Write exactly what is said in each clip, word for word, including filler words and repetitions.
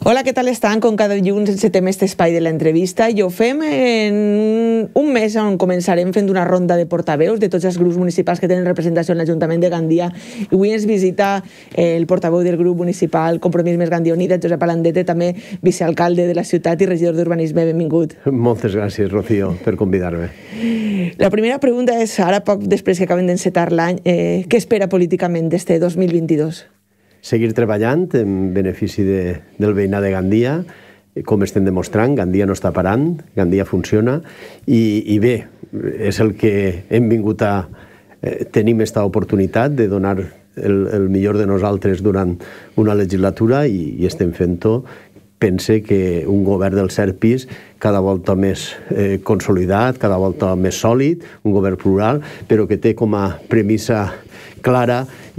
Hola, què tal estan? Com cada dilluns encetem aquest espai de l'entrevista i ho fem en un mes on començarem fent una ronda de portaveus de tots els grups municipals que tenen representació en l'Ajuntament de Gandia. I avui ens visita el portaveu del grup municipal Compromís Més Gandia Unida, Josep Alandete, també vicealcalde de la ciutat i regidor d'Urbanisme. Benvingut. Moltes gràcies, Rocío, per convidar-me. La primera pregunta és, ara poc després que acaben d'encetar l'any, eh, què espera políticament d'este dos mil vint-i-dos? Seguir treballant en benefici de, del veïnat de Gandia, com estem demostrant. Gandia no està parant, Gandia funciona, i, i bé, és el que hem vingut a... Eh, tenim aquesta oportunitat de donar el, el millor de nosaltres durant una legislatura i, i estem fent-ho. Pense que un govern del Serpis cada volta més eh, consolidat, cada volta més sòlid, un govern plural, però que té com a premissa clara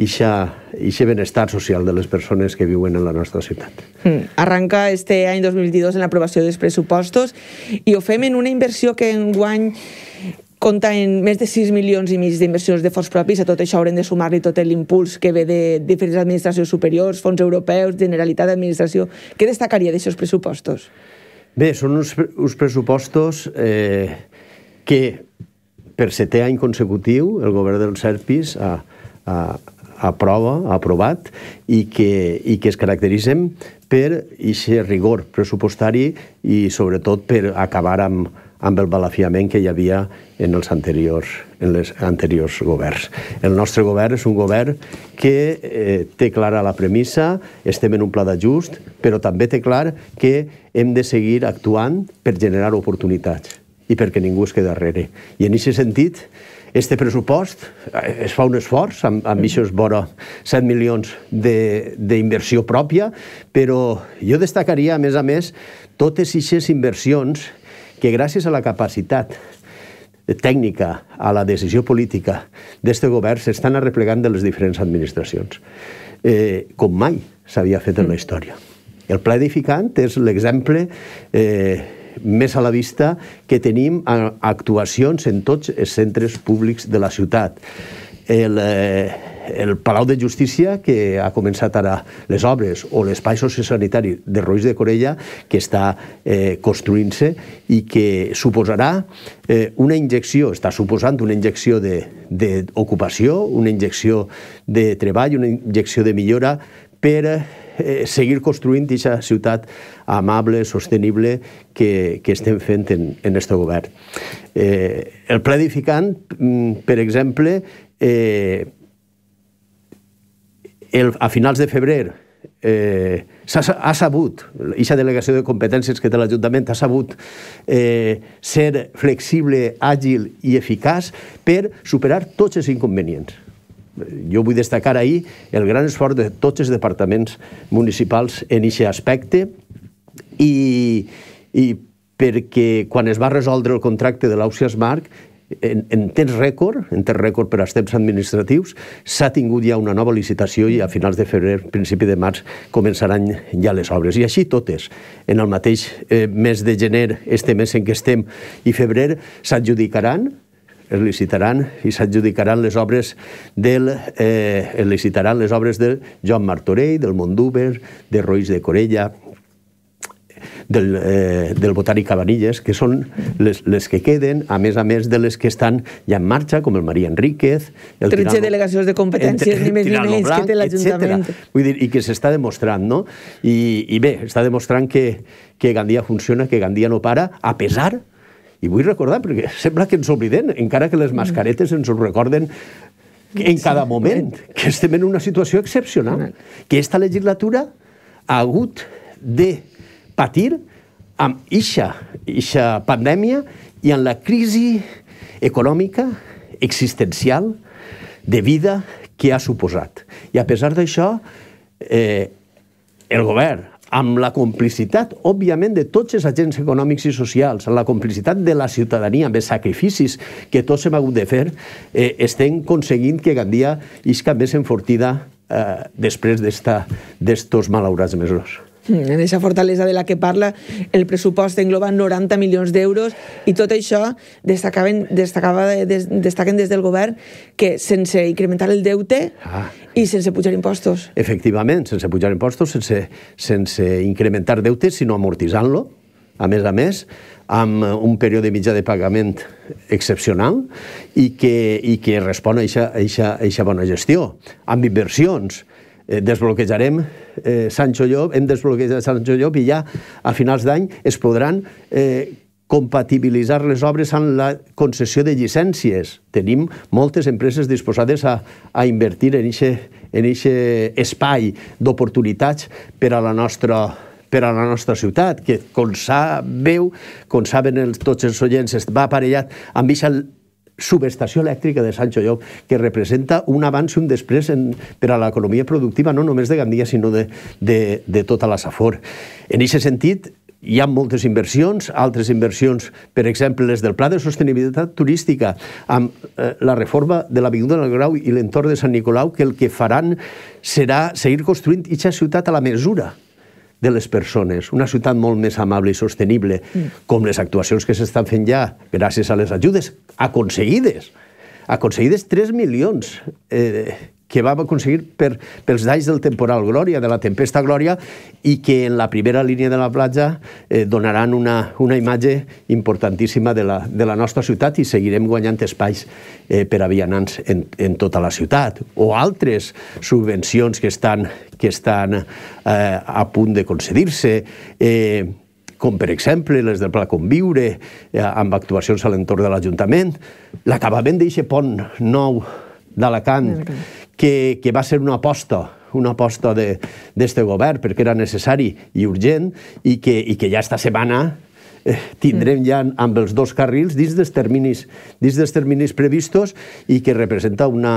ixe benestar social de les persones que viuen en la nostra ciutat. Mm. Arranca este any dos mil vint-i-dos en l'aprovació dels pressupostos i ho fem en una inversió que enguany compta en més de sis milions i mig d'inversions de fons propis. A tot això haurem de sumar-li tot l'impuls que ve de diferents administracions superiors, fons europeus, Generalitat d'Administració. Què destacaria d'aixòs pressupostos? Bé, són uns, uns pressupostos eh, que per setè any consecutiu el govern del Serpis ha, ha, aprova, ha aprovat i que, i que es caracteritzen per aquest rigor pressupostari i sobretot per acabar amb, amb el balafiament que hi havia en els anteriors, en les anteriors governs. El nostre govern és un govern que eh, té clara la premissa, estem en un pla d'ajust, però també té clar que hem de seguir actuant per generar oportunitats i perquè ningú es quedi darrere. I en aquest sentit, este pressupost es fa un esforç, amb, amb aquests vora set milions d'inversió pròpia, però jo destacaria, a més a més, totes aquestes inversions que gràcies a la capacitat tècnica, a la decisió política d'este govern, s'estan arreplegant de les diferents administracions, eh, com mai s'havia fet en la història. El pla edificant és l'exemple eh, més a la vista que tenim actuacions en tots els centres públics de la ciutat. El, eh, el Palau de Justícia, que ha començat ara les obres, o l'espai sociosanitari de Roís de Corella, que està eh, construint-se i que suposarà eh, una injecció, està suposant una injecció d'ocupació, una injecció de treball, una injecció de millora per eh, seguir construint aquesta ciutat amable, sostenible, que, que estem fent en, en este govern. Eh, el pla edificant, per exemple, eh, el, a finals de febrer eh, ha sabut, aquesta delegació de competències que té l'Ajuntament ha sabut eh, ser flexible, àgil i eficaç per superar tots els inconvenients. Jo vull destacar ahir el gran esforç de tots els departaments municipals en aquest aspecte i, i perquè quan es va resoldre el contracte de l'Ausiàs Marc, en, en temps rècord, en temps rècord per als temps administratius, s'ha tingut ja una nova licitació i a finals de febrer, principi de març, començaran ja les obres. I així totes. En el mateix eh, mes de gener, este mes en què estem, i febrer, s'adjudicaran, es licitaran i s'adjudicaran les obres del eh, es licitaran les obres de Joan Martorell, del Mondúber, de Roís de Corella, del, eh, del Botànic Cabanilles, que són les, les que queden, a més a més de les que estan ja en marxa, com el Maria Enríquez, el tretze delegacions de competències, ni més ni menys, que té l'Ajuntament. Vull dir, i que s'està demostrant, no? I, i bé, està demostrant que, que Gandia funciona, que Gandia no para, a pesar. I vull recordar, perquè sembla que ens oblidem, encara que les mascaretes ens ho recorden en cada moment, que estem en una situació excepcional, que esta legislatura ha hagut de patir amb eixa pandèmia i amb la crisi econòmica, existencial, de vida que ha suposat. I a pesar d'això, eh, el govern, amb la complicitat, òbviament, de tots els agents econòmics i socials, amb la complicitat de la ciutadania, amb els sacrificis que tots hem hagut de fer, eh, estem aconseguint que Gandia isca més enfortida eh, després d'estos malaurats mesos. En aquesta fortalesa de la que parla, el pressupost engloba noranta milions d'euros i tot això destacaven, destacava, des, destaquen des del govern que sense incrementar el deute ah. i sense pujar impostos. Efectivament, sense pujar impostos, sense, sense incrementar deute, sinó amortitzant-lo, a més a més, amb un període mitjà de pagament excepcional i que, i que respon a aquesta bona gestió, amb inversions. Eh, desbloquejarem eh, Sancho Llop, hem desbloquejat Sancho Llop i ja a finals d'any es podran eh, compatibilitzar les obres amb la concessió de llicències. Tenim moltes empreses disposades a, a invertir en aquest espai d'oportunitats per a la nostra per a la nostra ciutat, que com sabeu, com saben els, tots els oients, va aparellat amb aquesta subestació elèctrica de Sancho Llop, que representa un abans i un després en, per a l'economia productiva, no només de Gandia, sinó de, de, de tota la Safor. En aquest sentit, hi ha moltes inversions, altres inversions, per exemple, les del Pla de Sostenibilitat Turística, amb eh, la reforma de l'Avinguda del Grau i l'entorn de Sant Nicolau, que el que faran serà seguir construint aquesta ciutat a la mesura de les persones, una ciutat molt més amable i sostenible, mm. com les actuacions que s'estan fent ja gràcies a les ajudes aconseguides, aconseguides tres milions eh, que vam aconseguir per, pels danys del temporal Glòria, de la tempesta Glòria, i que en la primera línia de la platja eh, donaran una, una imatge importantíssima de la, de la nostra ciutat i seguirem guanyant espais eh, per a vianants en, en tota la ciutat. O altres subvencions que estan, que estan eh, a punt de concedir-se, eh, com per exemple les del Pla Conviure, eh, amb actuacions a l'entorn de l'Ajuntament, l'acabament d'aquest pont nou d'Alacant, que, que va ser una aposta, una aposta d'este govern perquè era necessari i urgent i que, i que ja esta setmana eh, tindrem ja amb els dos carrils dins dels terminis, dins dels terminis previstos i que representa una,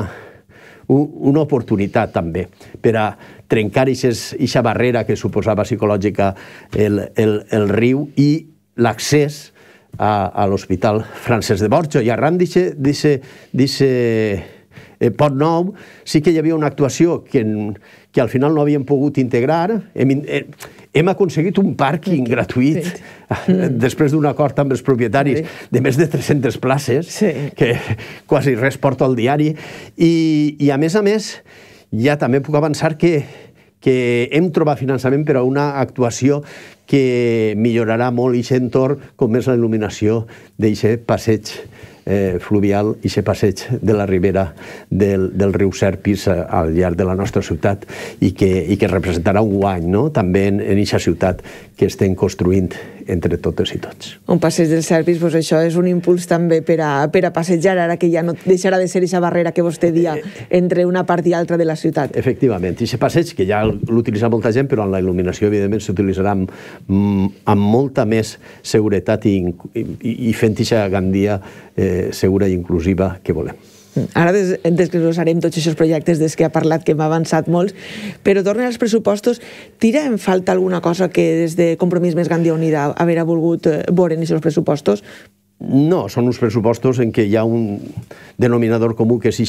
una oportunitat també per a trencar aquesta barrera que suposava psicològica el, el, el riu i l'accés a, a l'Hospital Francesc de Borja. I arran d'aquest Eh, Pont Nou, sí que hi havia una actuació que, que al final no havíem pogut integrar. Hem, eh, hem aconseguit un pàrquing sí, gratuït sí. després d'un acord amb els propietaris sí. de més de tres-centes places, sí. que quasi res porta al diari. I, i a més a més, ja també puc avançar que, que hem trobat finançament per a una actuació que millorarà molt aquest entorn, com és la il·luminació d'aquest passeig Eh, fluvial i aquest passeig de la ribera del, del riu Serpis eh, al llarg de la nostra ciutat i que, i que representarà un guany, no? també en aquesta ciutat que estem construint entre totes i tots. Un passeig del Serpis, doncs això és un impuls també per a, per a passejar, ara que ja no deixarà de ser aquesta barrera que vostè dia entre una part i altra de la ciutat. Efectivament, i aquest passeig, que ja l'utilitza molta gent, però en la il·luminació, evidentment, s'utilitzarà amb, amb molta més seguretat i, i, i fent aquesta Gandia eh, segura i inclusiva que volem. Ara des, desglossarem tots aquests projectes des que ha parlat, que hem avançat molts, però tornen als pressupostos. Tira en falta alguna cosa que des de Compromís Més Gandia Unida haver volgut veure en aquests pressupostos? No, són uns pressupostos en què hi ha un denominador comú que és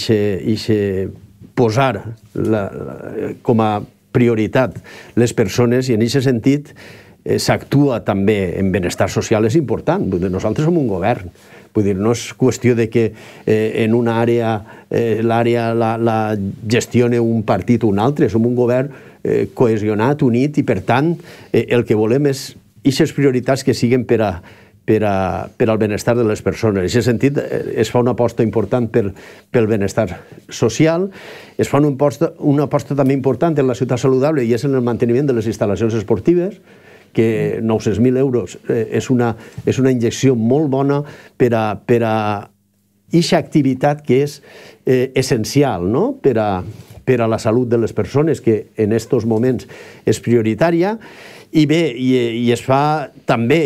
ixe posar la, la, com a prioritat les persones, i en aquest sentit eh, s'actua també en benestar social, és important. Nosaltres som un govern. Vull dir, no és qüestió de que eh, en una àrea eh, l'àrea la, la gestione un partit o un altre. Som un govern eh, cohesionat, unit, i per tant eh, el que volem és aquestes prioritats que siguin per, a, per, a, per al benestar de les persones. En aquest sentit eh, es fa una aposta important per, pel benestar social, es fa una aposta, una aposta també important en la ciutat saludable i és en el manteniment de les instal·lacions esportives, que nou-cents mil euros eh, és, una, és una injecció molt bona per a, per a aquesta activitat que és eh, essencial, no? per, a, per a la salut de les persones, que en aquests moments és prioritària. I bé, i, i es fa també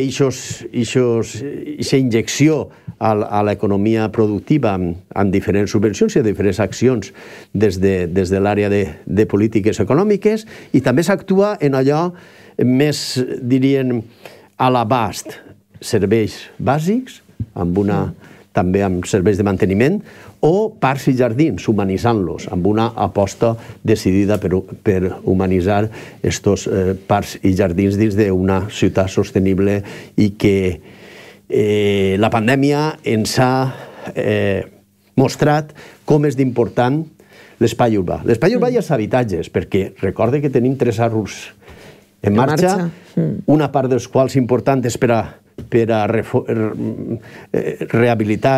aquesta injecció a, a l'economia productiva amb, amb diferents subvencions i diferents accions des de, des de l'àrea de, de polítiques econòmiques, i també s'actua en allò més, dirien, a l'abast, serveis bàsics, amb una també amb serveis de manteniment, o parcs i jardins, humanitzant-los, amb una aposta decidida per, per humanitzar estos eh, parcs i jardins dins d'una ciutat sostenible i que eh, la pandèmia ens ha eh, mostrat com és d'important l'espai urbà. L'espai urbà i els habitatges, perquè recorde que tenim tres arros en marxa, una part dels quals important és per a, per a rehabilitar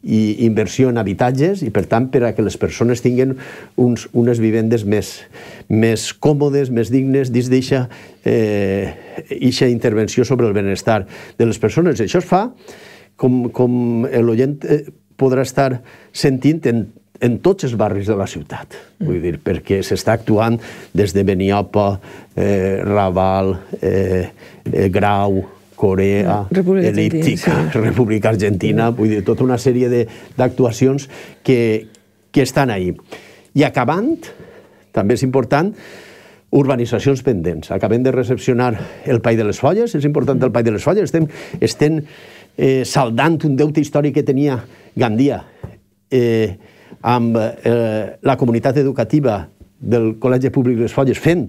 i inversió en habitatges i, per tant, per a que les persones tinguin uns, unes vivendes més, més còmodes, més dignes, dins d'eixa eh, intervenció sobre el benestar de les persones. Això es fa, com, com l'oient eh, podrà estar sentint en en tots els barris de la ciutat, vull dir, perquè s'està actuant des de Beniopa, eh, Raval, eh, eh, Grau, Corea, República Elíptica, Argentina, sí. República Argentina, vull dir, tota una sèrie d'actuacions que, que estan ahí. I acabant, també és important, urbanitzacions pendents. Acabem de recepcionar el Pai de les Folles, és important el Pai de les Folles, estem, estem eh, saldant un deute històric que tenia Gandia, eh, amb eh, la comunitat educativa del Col·legi Públic Les Folles, fent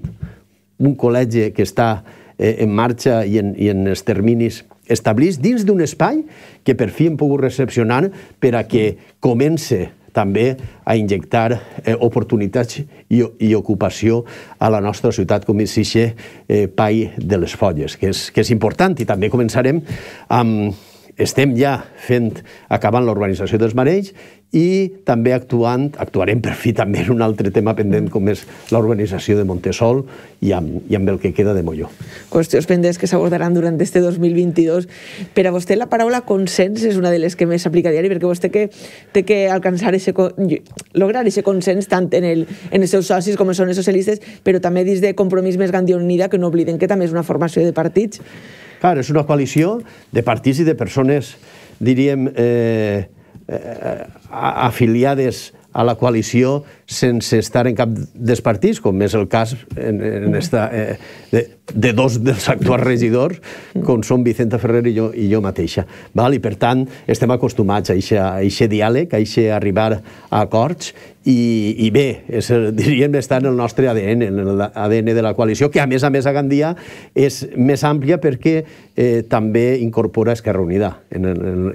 un col·legi que està eh, en marxa i en, i en els terminis establerts dins d'un espai que per fi hem pogut recepcionar per a que comence també a injectar eh, oportunitats i, i ocupació a la nostra ciutat, com és aquest eh, Pai de les Folles, que és, que és important. I també començarem amb... Estem ja fent, acabant l'urbanització dels Marells i també actuant, actuarem per fi també en un altre tema pendent com és l'urbanització de Montesol i amb, i amb el que queda de Molló. Qüestions pendents que s'abordaran durant este dos mil vint-i-dos. Per a vostè la paraula consens és una de les que més s'aplica a diari, perquè vostè que té que alcançar ese, lograr aquest consens tant en, el, en els seus socis com són els socialistes, però també dins de Compromís més Gandia Unida, que no obliden que també és una formació de partits. Clar, és una coalició de partits i de persones, diríem, eh, eh, afiliades a la coalició sense estar en cap dels partits, com és el cas en, en esta, eh, de, de dos dels actuals regidors, com són Vicenta Ferrer i jo, i jo mateixa. Val? I, per tant, estem acostumats a aquest diàleg, a aquest arribar a acords, i, i bé, és, diríem, està en el nostre A D N, en l'A D N de la coalició, que a més a més a Gandia és més àmplia perquè eh, també incorpora Esquerra Unida en, el, en,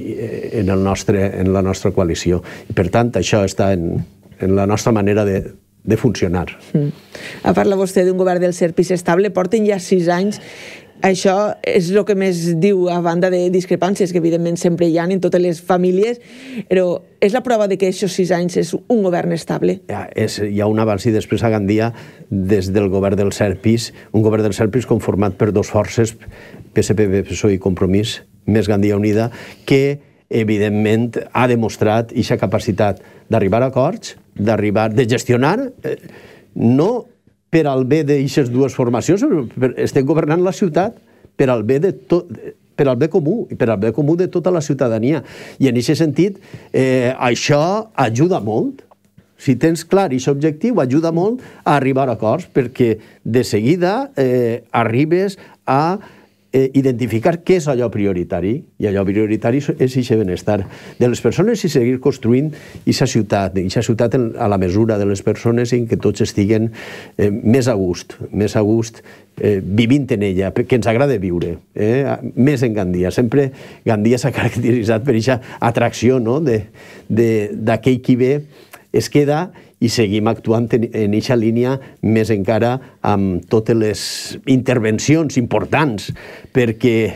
en, el nostre, en la nostra coalició. I, per tant, això està en, en la nostra manera de, de funcionar. Mm. A parla vostè d'un govern del Serpis estable, porten ja sis anys. Això és el que més diu, a banda de discrepàncies, que evidentment sempre hi ha en totes les famílies, però és la prova de que aquests sis anys és un govern estable? Ja, és, hi ha un abans i després a Gandia des del govern del Serpis, un govern del Serpis conformat per dues forces, P S P, P S O E i Compromís, més Gandia Unida, que evidentment ha demostrat aquesta capacitat d'arribar a acords, d'arribar, de gestionar, eh, no per al bé d'aquestes dues formacions, estem governant la ciutat per al bé de tot, per al bé comú, i per al bé comú de tota la ciutadania. I en aquest sentit, eh, això ajuda molt. Si tens clar aquest objectiu, ajuda molt a arribar a acords, perquè de seguida eh, arribes a eh, identificar què és allò prioritari, i allò prioritari és aquest benestar de les persones i seguir construint aquesta ciutat, aquesta ciutat a la mesura de les persones en què tots estiguen eh, més a gust, més a gust eh, vivint en ella, que ens agrada viure, eh? Més en Gandia. Sempre Gandia s'ha caracteritzat per aquesta atracció, no? d'aquell qui ve es queda, i seguim actuant en aquesta línia més encara amb totes les intervencions importants, perquè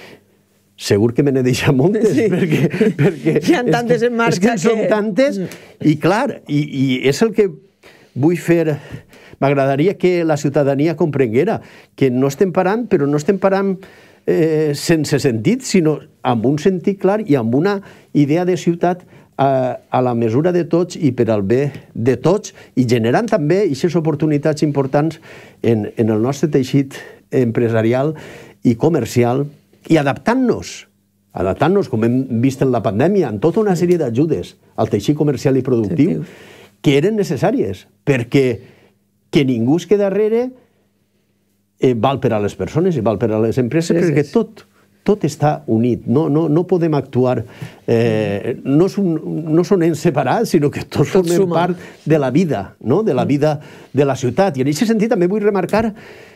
segur que me n'he deixat moltes, sí. perquè, perquè hi ha tantes en marxa. És que en són tantes, i clar, i, i és el que vull fer. M'agradaria que la ciutadania comprenguera que no estem parant, però no estem parant eh, sense sentit, sinó amb un sentit clar i amb una idea de ciutat a, a la mesura de tots i per al bé de tots, i generant també aquestes oportunitats importants en, en el nostre teixit empresarial i comercial, i adaptant-nos, adaptant-nos, com hem vist en la pandèmia, en tota una sèrie d'ajudes al teixit comercial i productiu, que eren necessàries, perquè que ningú es queda darrere eh, val per a les persones i val per a les empreses, perquè tot tot està unit, no, no, no podem actuar, eh, no, són, no són ens separats, sinó que tots Tot formem suma. part de la vida, no? De la vida de la ciutat. I en aquest sentit també vull remarcar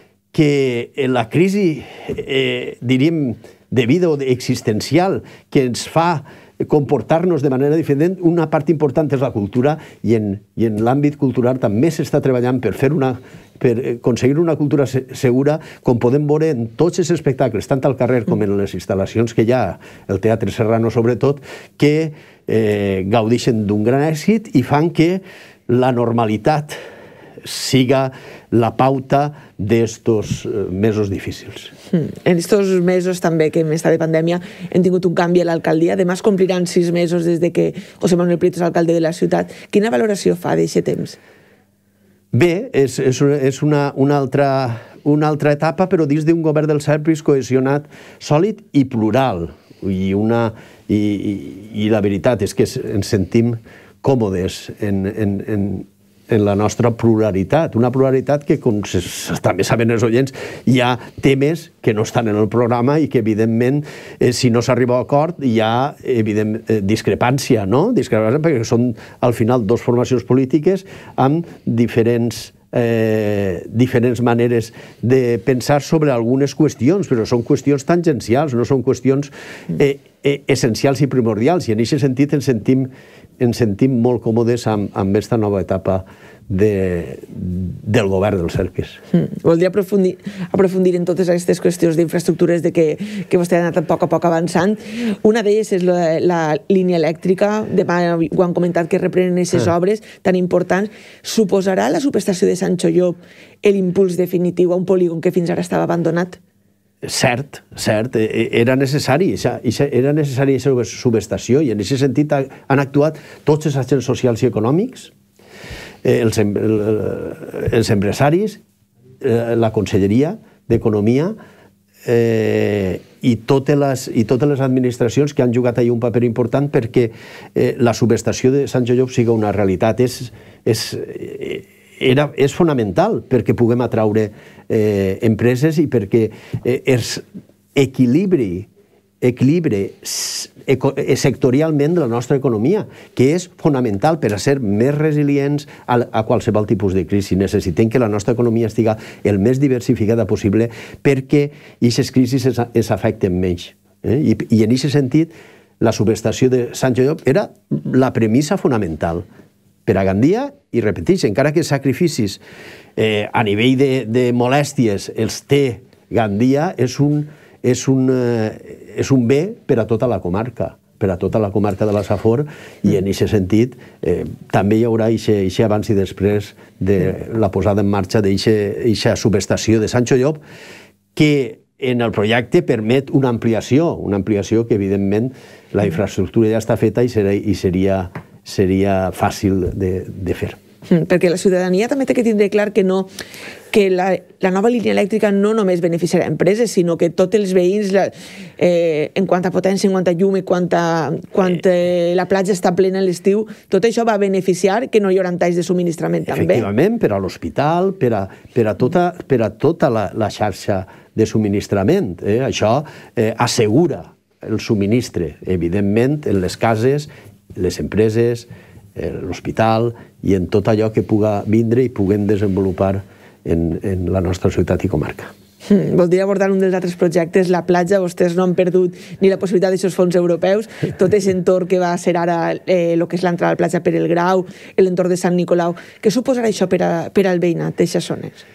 que en la crisi, eh, diríem, de vida o existencial que ens fa comportar-nos de manera diferent, una part important és la cultura, i en, i en l'àmbit cultural també s'està treballant per fer una per aconseguir una cultura segura, com podem veure en tots els espectacles, tant al carrer com en les instal·lacions que hi ha, el Teatre Serrano sobretot, que eh, gaudeixen d'un gran èxit i fan que la normalitat siga la pauta d'estos mesos difícils. En estos mesos també que hem estat de pandèmia hem tingut un canvi a l'alcaldia. Demà es compliran sis mesos des de que José Manuel Prieto és alcalde de la ciutat. Quina valoració fa d'aquest temps? Bé, és, és, és una, una, altra, una altra etapa, però dins d'un govern del Serpis cohesionat, sòlid i plural. I, una, i, i, i la veritat és que ens sentim còmodes en, en, en, en la nostra pluralitat. Una pluralitat que, com també saben els oients, hi ha temes que no estan en el programa i que, evidentment, eh, si no s'arriba a acord, hi ha, evident, eh, discrepància, no? Discrepància perquè són, al final, dues formacions polítiques amb diferents Eh, diferents maneres de pensar sobre algunes qüestions, però són qüestions tangencials, no són qüestions eh, eh, essencials i primordials, i en aquest sentit ens sentim, ens sentim molt còmodes amb, amb aquesta nova etapa de, del govern del Serpis. Mm. Voldria aprofundir, aprofundir en totes aquestes qüestions d'infraestructures de que, que vostè ha anat a poc a poc avançant. Una d'elles és la, la línia elèctrica. Demà ho han comentat que reprenen aquestes ah. obres tan importants. Suposarà la subestació de Sant Xollop l'impuls definitiu a un polígon que fins ara estava abandonat? Cert, cert, era necessari, era necessari aquesta subestació, i en aquest sentit han actuat tots els agents socials i econòmics, els, els empresaris, la Conselleria d'Economia eh, i, totes les, i totes les administracions que han jugat ahir un paper important perquè eh, la subestació de Sant Xollop siga una realitat. És, és, era, és fonamental perquè puguem atraure eh, empreses i perquè eh, es equilibri equilibre sectorialment de la nostra economia, que és fonamental per a ser més resilients a, a qualsevol tipus de crisi. Necessitem que la nostra economia estiga el més diversificada possible perquè aquestes crisis es, es afecten menys. Eh? I, I en aquest sentit, la subestació de Sant Xollop era la premissa fonamental per a Gandia, i repeteix, encara que sacrificis eh, a nivell de, de molèsties els té Gandia, és un és un, eh, és un bé per a tota la comarca, per a tota la comarca de la Safor, i en aquest sentit eh, també hi haurà aquest abans i després de la posada en marxa d'aquesta subestació de Sant Xollop, que en el projecte permet una ampliació, una ampliació que, evidentment, la infraestructura ja està feta i, serà, i seria, seria fàcil de, de fer. Perquè la ciutadania també té que tindre clar que no que la, la nova línia elèctrica no només beneficiarà empreses, sinó que tots els veïns, la, eh, en quant a potència, en quant a llum, en quant a quan eh, la platja està plena a l'estiu, tot això va beneficiar que no hi haurà talls de subministrament també. Efectivament, per a l'hospital, per a, per a tota, per a tota la, la xarxa de subministrament. Eh? Això eh, assegura el subministre, evidentment, en les cases, les empreses, l'hospital i en tot allò que puga vindre i puguem desenvolupar en, en la nostra ciutat i comarca. Hmm, voldria abordar un dels altres projectes, la platja. Vostès no han perdut ni la possibilitat d'aquests fons europeus, tot aquest entorn que va ser ara eh, el que és l'entrada a la platja per el Grau, l'entorn de Sant Nicolau. Què suposarà això per, a, per al veïnat d'aquestes zones?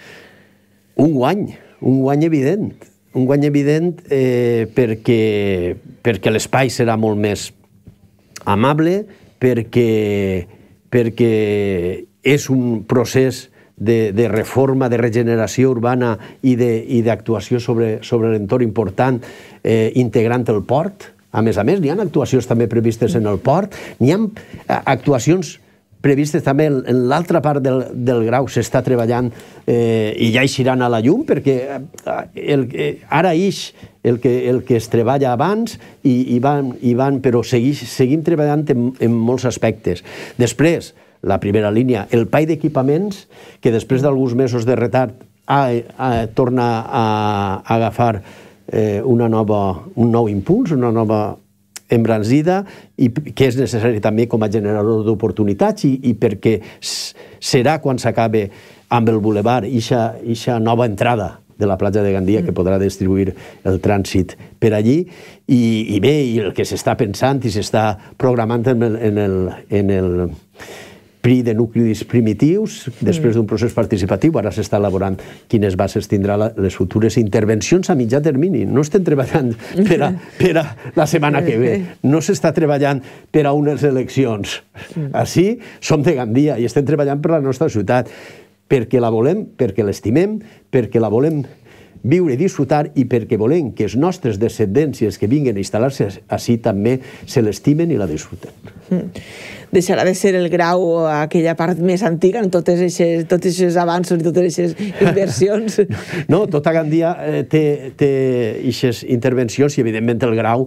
Un guany, un guany evident. Un guany evident eh, perquè, perquè l'espai serà molt més amable, perquè, perquè és un procés de, de reforma, de regeneració urbana i d'actuació sobre, sobre l'entorn important, eh, integrant el port. A més a més, n'hi ha actuacions també previstes en el port, n'hi ha actuacions previstes també en l'altra part del, del Grau, s'està treballant eh, i ja eixiran a la llum, perquè el, ara ix el que, el que es treballa abans i, i, van, i van, però seguix, seguim treballant en, en molts aspectes. Després, la primera línia, el P A I d'equipaments, que després d'alguns mesos de retard ha, ha, torna a, a agafar eh, una nova, un nou impuls, una nova embranzida, i que és necessari també com a generador d'oportunitats i, i perquè serà quan s'acabe amb el bulevard ixa nova entrada de la platja de Gandia que podrà distribuir el trànsit per allí i, i bé, i el que s'està pensant i s'està programant en el, en el, en el P R I de nuclis primitius, després d'un procés participatiu, ara s'està elaborant quines bases tindrà les futures intervencions a mitjà termini. No estem treballant per a, per a la setmana que ve, no s'està treballant per a unes eleccions. Així som de Gandia i estem treballant per la nostra ciutat, perquè la volem, perquè l'estimem, perquè la volem viure i disfrutar i perquè volem que els nostres descendències que vinguin a instal·lar-se així també se l'estimen i la disfruten. Deixarà de ser el Grau aquella part més antiga en tots aquests avanços i totes aquestes inversions? No, tota Gandia té aquestes intervencions i evidentment el Grau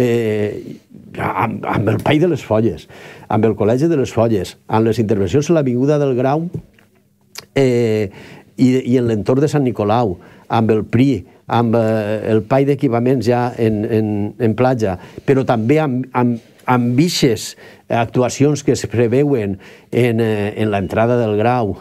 amb el Pai de les Folles, amb el Col·legi de les Folles, amb les intervencions a l'Avinguda del Grau i en l'entorn de Sant Nicolau, amb el P R I, amb el Pai d'equipaments ja en platja, però també amb ixes actuacions que es preveuen en l'entrada del Grau,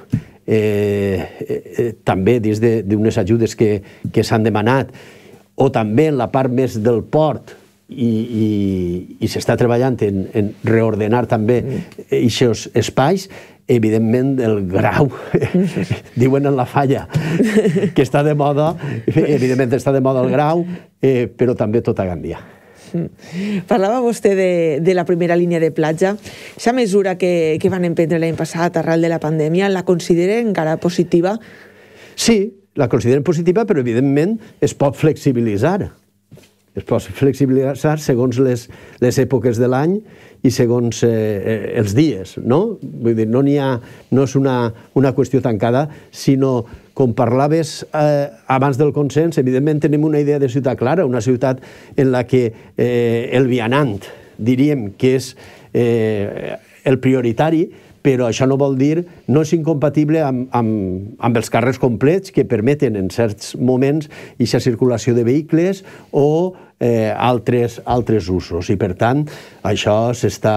també dins d'unes ajudes que s'han demanat, o també en la part més del port, i s'està treballant en reordenar també aquests espais. Evidentment el Grau, diuen en la falla, que està de moda, evidentment està de moda el Grau, però també tota Gandia. Parlava vostè de la primera línia de platja. Aquesta mesura que van emprendre l'any passat arrel de la pandèmia, la considera encara positiva? Sí, la consideren positiva, però evidentment es pot flexibilitzar. Es pot flexibilitzar segons les èpoques de l'any i segons els dies, no? Vull dir, no n'hi ha, no és una qüestió tancada, sinó, com parlaves abans del consens, evidentment tenim una idea de ciutat clara, una ciutat en la que el vianant, diríem que és el prioritari, però això no vol dir, no és incompatible amb els carrers complets que permeten en certs moments aquesta circulació de vehicles o altres usos. I per tant, això s'està...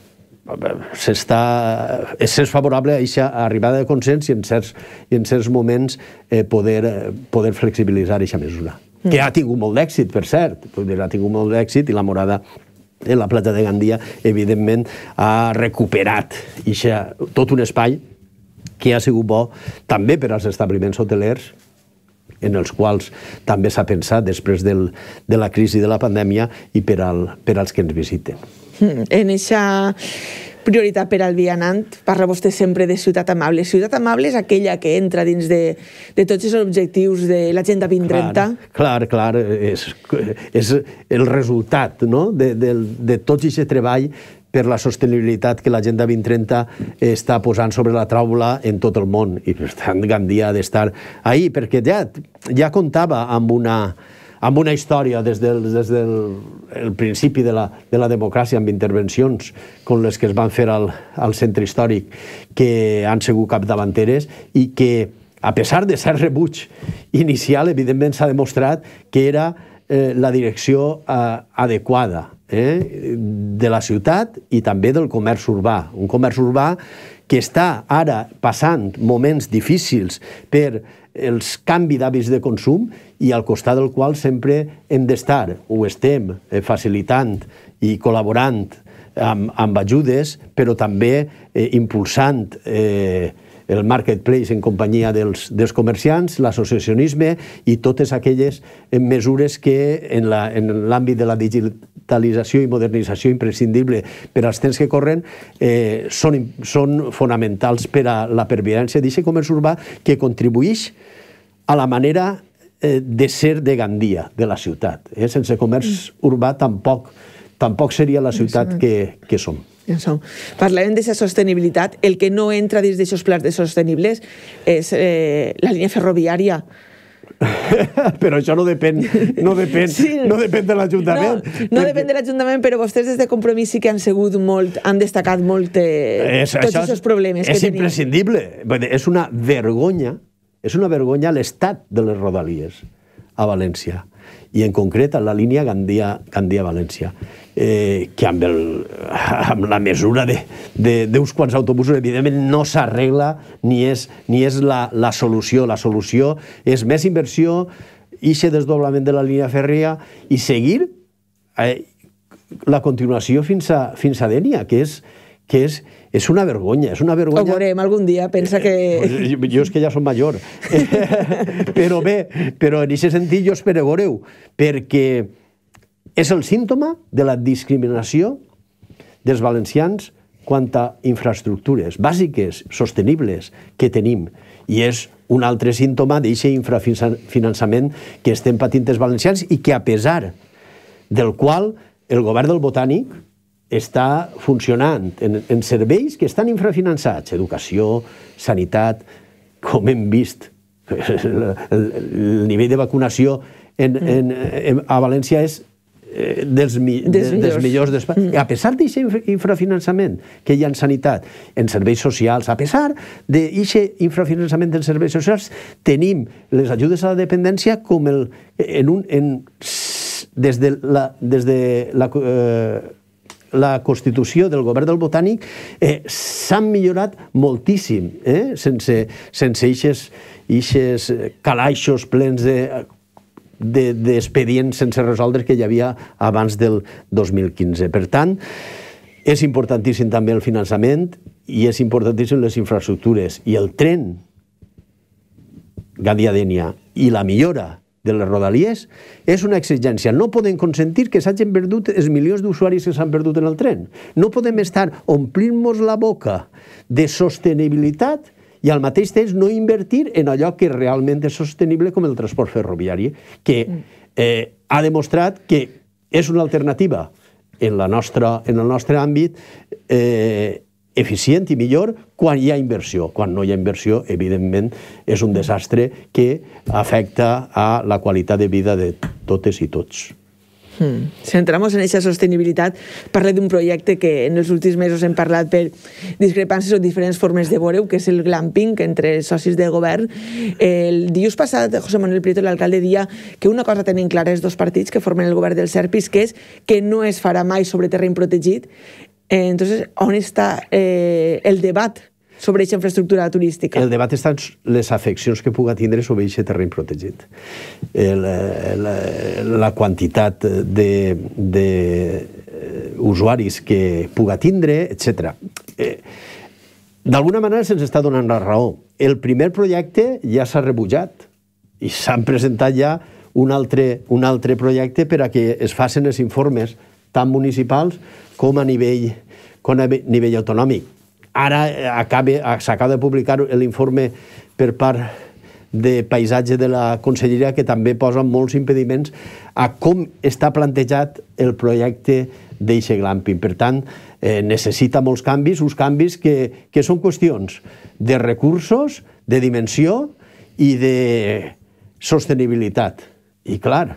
és favorable a aquesta arribada de consens i en certs moments poder flexibilitzar aquesta mesura. Que ha tingut molt d'èxit, per cert. Ha tingut molt d'èxit i la morada en la platja de Gandia, evidentment, ha recuperat tot un espai que ha sigut bo també per als establiments hotelers, en els quals també s'ha pensat després de la crisi de la pandèmia i per als que ens visiten. En aquesta prioritat per al vianant, parla vostè sempre de ciutat amable. Ciutat amable és aquella que entra dins de tots els objectius de l'Agenda vint trenta? Clar, clar, és el resultat de tot aquest treball per la sostenibilitat que l'Agenda vint trenta està posant sobre la taula en tot el món. I per tant, Gandia ha d'estar ahí, perquè ja comptava amb una... amb una història des del principi de la democràcia, amb intervencions com les que es van fer al centre històric, que han sigut capdavanteres i que, a pesar de ser rebuig inicial, evidentment s'ha demostrat que era la direcció adequada de la ciutat i també del comerç urbà. Un comerç urbà que està ara passant moments difícils per els canvis d'hàbits de consum i al costat del qual sempre hem d'estar, ho estem facilitant i col·laborant amb ajudes, però també impulsant el marketplace en companyia dels comerciants, l'associacionisme i totes aquelles mesures que en l'àmbit de la digitalització i modernització imprescindible per als temps que corren són fonamentals per a la pervivència d'aquest comerç urbà que contribueix a la manera de ser de Gandia, de la ciutat. Sense comerç urbà tampoc seria la ciutat que som. Parlàvem d'aquesta sostenibilitat. El que no entra dins d'aquests plans de sostenibles és la línia ferroviària. Però això no depèn de l'Ajuntament. No depèn de l'Ajuntament, però vostès des de Compromís sí que han sigut molt, han destacat molt tots aquests problemes que tenim. És imprescindible. És una vergonya, és una vergonya l'estat de les Rodalies a València. i en concret a la línia Gandia-València, eh, que amb, el, amb la mesura de, de, d'uns quants autobusos, evidentment, no s'arregla ni és, ni és la, la solució. La solució és més inversió, ixe desdoblament de la línia fèrria i seguir eh, la continuació fins a, fins a Dénia, que és, que és, és una vergonya, és una vergonya. Ho veurem algun dia, pensa que... Jo, jo és que ja som major. Però bé, però en aquest sentit jo espero veure-ho, perquè és el símptoma de la discriminació dels valencians quant a infraestructures bàsiques, sostenibles, que tenim. I és un altre símptoma d'aquest infrafinançament que estem patint els valencians i que, a pesar del qual el govern del Botànic està funcionant en, en serveis que estan infrafinançats, educació, sanitat, com hem vist. El, el, el nivell de vacunació en, en, en, a València és eh, dels, mi, de, dels millors d'Espanya. Mm. A pesar d'aquest infrafinançament que hi ha en sanitat, en serveis socials, a pesar d'aquest infrafinançament en serveis socials, tenim les ajudes a la dependència com el, en un... En, des de la, des de la, eh, la Constitució del govern del Botànic eh, s'han millorat moltíssim, eh? sense, sense eixes, eixes calaixos plens de d'expedients sense resoldre que hi havia abans del dos mil quinze. Per tant, és importantíssim també el finançament i és importantíssim les infraestructures. I el tren Gandia-Dénia i la millora de les rodalies és una exigència. No podem consentir que s'hagin perdut els milions d'usuaris que s'han perdut en el tren. No podem estar omplint-nos la boca de sostenibilitat i al mateix temps no invertir en allò que realment és sostenible, com el transport ferroviari, que eh, ha demostrat que és una alternativa en, la nostra, en el nostre àmbit eh, eficient i millor quan hi ha inversió. Quan no hi ha inversió, evidentment, és un desastre que afecta a la qualitat de vida de totes i tots. Hmm. Si entramos en aquesta sostenibilitat, parle d'un projecte que en els últims mesos hem parlat per discrepàncies o diferents formes de veure-ho, que és el glamping entre socis de govern. El dilluns passat, José Manuel Prieto, l'alcalde, deia que una cosa tenen clara els dos partits que formen el govern del Serpis, que és que no es farà mai sobre terreny protegit. Entonces, on està eh, el debat sobre aquesta infraestructura turística? El debat està en les afeccions que puga tindre sobre aquest terreny protegit. El, la, la quantitat d'usuaris que puga tindre, etcètera. Eh, D'alguna manera se'ns està donant la raó. El primer projecte ja s'ha rebutjat i s'han presentat ja un altre, un altre projecte per a que es facin els informes tant municipals com a nivell, com a nivell autonòmic. Ara s'acaba de publicar l'informe per part de paisatge de la Conselleria, que també posa molts impediments a com està plantejat el projecte d'eixe glamping. Per tant, eh, necessita molts canvis, uns canvis que, que són qüestions de recursos, de dimensió i de sostenibilitat. I clar,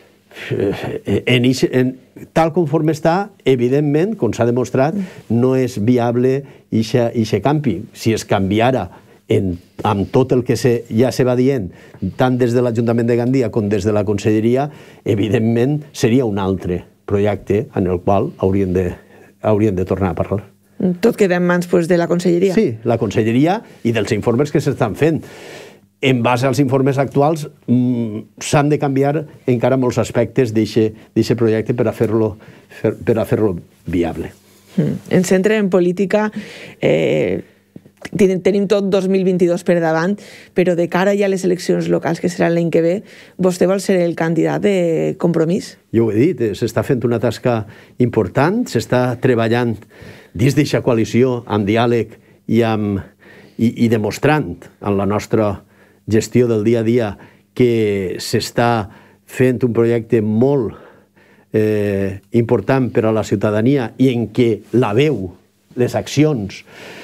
En, en, tal conforme està, evidentment, com s'ha demostrat, no és viable eixe canvi. Si es canviara en, amb tot el que se, ja se va dient, tant des de l'Ajuntament de Gandia com des de la Conselleria, evidentment seria un altre projecte en el qual hauríem de, hauríem de tornar a parlar. Tot queda en mans pues, de la Conselleria? Sí, la Conselleria i dels informes que s'estan fent. En base als informes actuals, mmm, s'han de canviar encara molts aspectes d'aquest projecte per a fer-lo per a fer-lo viable. Mm. En centre en política, eh, tenim tot dos mil vint-i-dos per davant, però de cara ja a les eleccions locals, que seran l'any que ve, vostè vol ser el candidat de Compromís? Jo ho he dit, s'està fent una tasca important, s'està treballant dins d'aquesta coalició amb diàleg i, amb, i, i demostrant en la nostra gestió del dia a dia que s'està fent un projecte molt eh, important per a la ciutadania i en què la veu, les accions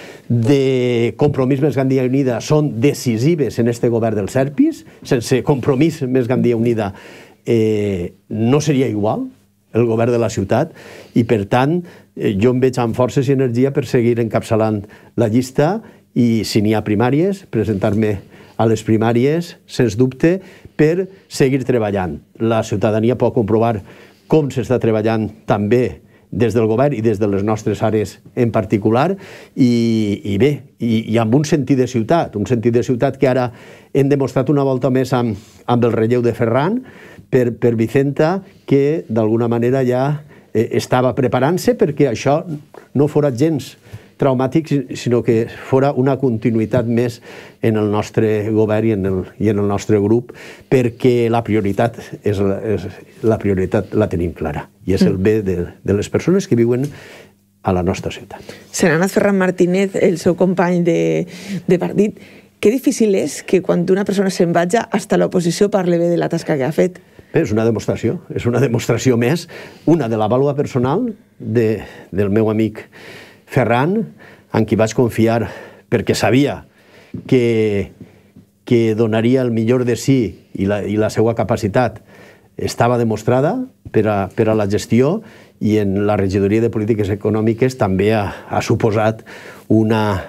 de Compromís més Gandia Unida són decisives en este govern del Serpis. Sense Compromís més Gandia Unida eh, no seria igual el govern de la ciutat i per tant eh, jo em veig amb forces i energia per seguir encapçalant la llista i si n'hi ha primàries presentar-me a les primàries, sens dubte, per seguir treballant. La ciutadania pot comprovar com s'està treballant també des del govern i des de les nostres àrees en particular, i, i bé, i, i amb un sentit de ciutat, un sentit de ciutat que ara hem demostrat una volta més amb, amb el relleu de Ferran per, per Vicenta, que d'alguna manera ja eh, estava preparant-se perquè això no fora gens traumàtic, sinó que fora una continuïtat més en el nostre govern i en el, i en el nostre grup, perquè la prioritat és, és la prioritat la tenim clara, i és el bé de, de les persones que viuen a la nostra ciutat. Se n'ha anat Ferran Martínez, el seu company de, de partit. Que difícil és que quan una persona se'n vagi, hasta l'oposició parli bé de la tasca que ha fet? Bé, és una demostració, és una demostració més, una de la vàlua personal de, del meu amic Ferran, en qui vaig confiar perquè sabia que, que donaria el millor de si i la, i la seva capacitat estava demostrada per a, per a la gestió, i en la regidoria de polítiques econòmiques també ha, ha suposat una,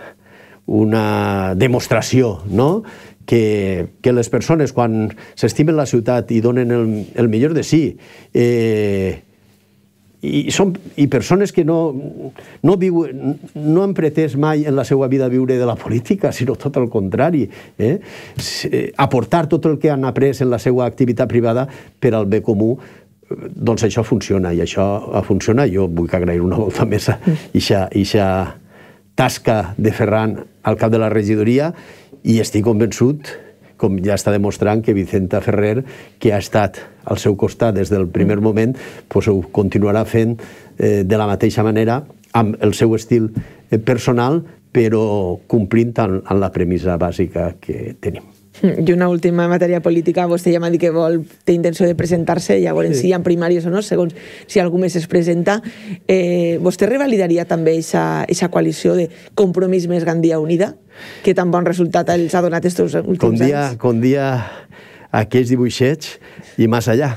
una demostració, no?, que, que les persones, quan s'estimen la ciutat i donen el, el millor de si, eh, I, són, i persones que no, no, viu, no han pretès mai en la seva vida viure de la política, sinó tot el contrari. Eh? Aportar tot el que han après en la seva activitat privada per al bé comú, doncs això funciona, i això funciona. Jo vull agrair una volta més a aquesta tasca de Ferran al cap de la regidoria, i estic convençut, com ja està demostrant, que Vicenta Ferrer, que ha estat al seu costat des del primer moment, doncs ho continuarà fent eh, de la mateixa manera, amb el seu estil personal, però complint amb, amb la premissa bàsica que tenim. I una última matèria política. Vostè ja m'ha dit que vol, té intenció de presentar-se, ja veurem sí. si hi ha primàries o no, segons si algú més es presenta. Eh, vostè revalidaria també aquesta coalició de Compromís més Gandia Unida, que tan bon resultat els ha donat aquests últims com dia, anys? Com dia aquells dibuixets i més allà.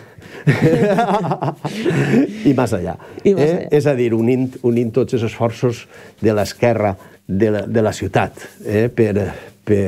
I més allà. I més allà. Eh? És a dir, unint, unint tots els esforços de l'esquerra de, la, de la ciutat, eh? per... per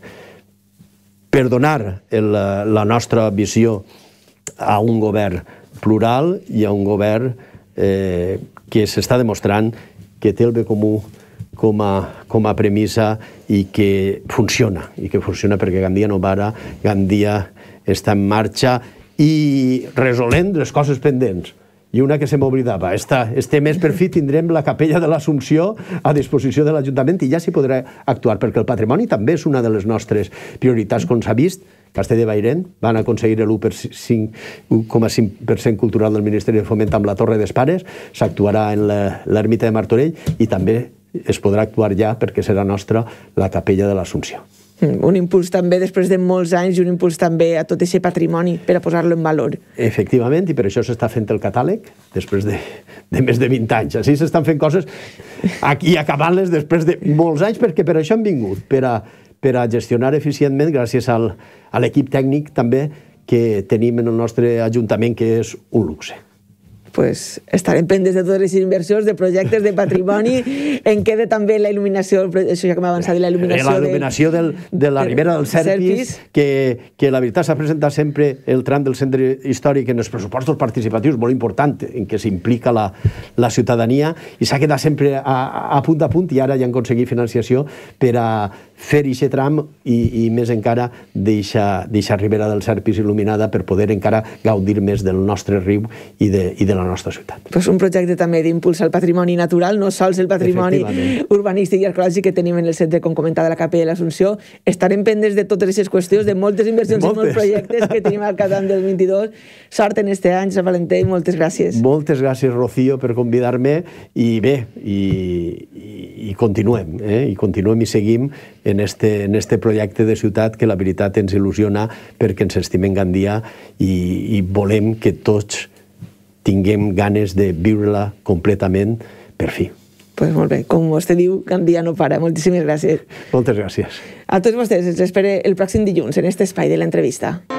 per donar el, la nostra visió a un govern plural i a un govern eh, que s'està demostrant que té el bé comú com a, com a premissa, i que funciona, i que funciona perquè Gandia no para, Gandia està en marxa i resolent les coses pendents. I una que se m'oblidava, este mes per fi tindrem la capella de l'Assumpció a disposició de l'Ajuntament i ja s'hi podrà actuar, perquè el patrimoni també és una de les nostres prioritats, com s'ha vist. Castell de Bairén van aconseguir l'u coma cinc per cent cultural del Ministeri de Foment amb la Torre d'Espares, s'actuarà en l'ermita de Martorell, i també es podrà actuar ja, perquè serà nostra, la capella de l'Assumpció. Un impuls també, després de molts anys, i un impuls també a tot aquest patrimoni per a posar-lo en valor. Efectivament, i per això s'està fent el catàleg després de, de més de vint anys. Així s'estan fent coses i acabant-les després de molts anys, perquè per això han vingut, per a, per a gestionar eficientment, gràcies al, a l'equip tècnic també que tenim en el nostre Ajuntament, que és un luxe. Pues estarem pendents de totes les inversions, de projectes, de patrimoni. En queda també la il·luminació, això ja que m'ha avançat, la il·luminació, la il·luminació de, de la Ribera del Serpis, que, que la veritat s'ha presentat sempre el tram del centre històric en els pressupostos participatius, molt important, en què s'implica la, la ciutadania, i s'ha quedat sempre a, a punt a punt, i ara ja han aconseguit financiació per a fer aquest tram i, i més encara d'eixa Ribera del Serpis il·luminada, per poder encara gaudir més del nostre riu i de, i de la nostra ciutat. Pues un projecte també d'impuls al patrimoni natural, no sols el patrimoni urbanístic i arqueològic que tenim en el centre, com comentava, la capella de l'Assumpció. Estarem pendents de totes aquestes qüestions, de moltes inversions i molts projectes que tenim al cap d'any del vint-i-dos. Sort en este any, Sant Valentí, moltes gràcies. Moltes gràcies, Rocío, per convidar-me, i bé, i, i, i continuem, eh? i continuem i seguim en este, en este projecte de ciutat que la veritat ens il·lusiona, perquè ens estimem Gandia i, i volem que tots tinguem ganes de viure-la completament per fi. Pues molt bé, com vostè diu, Gandia no para. Moltíssimes gràcies. Moltes gràcies. A tots vostès els espero el pròxim dilluns en aquest espai de l'entrevista.